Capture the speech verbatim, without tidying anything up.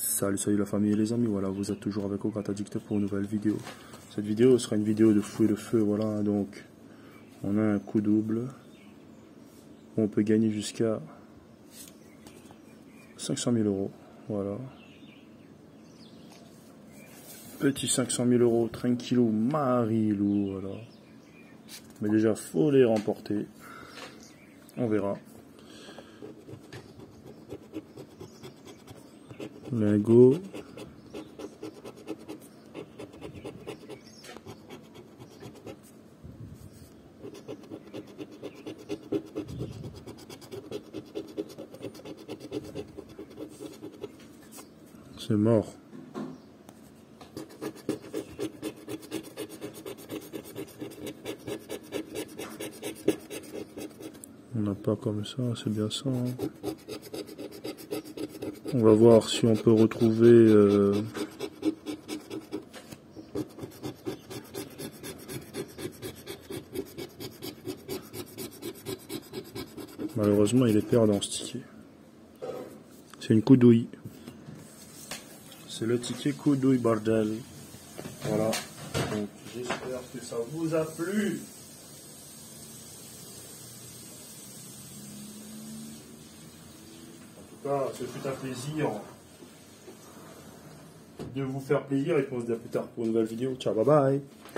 Salut, salut la famille et les amis, voilà, vous êtes toujours avec Ograt Addict pour une nouvelle vidéo. Cette vidéo sera une vidéo de fouet de feu, voilà, donc on a un coup double. On peut gagner jusqu'à cinq cent mille euros, voilà. Petit cinq cent mille euros, tranquillou, marilou, voilà. Mais déjà, faut les remporter. On verra. Lingot. C'est mort. On n'a pas comme ça, c'est bien ça. Hein. On va voir si on peut retrouver... Euh... Malheureusement, il est perdant ce ticket. C'est une coudouille. C'est le ticket coudouille, bordel. Voilà. Donc, j'espère que ça vous a plu. En tout cas, ce fut un plaisir de vous faire plaisir et on se dit à plus tard pour une nouvelle vidéo. Ciao, bye bye.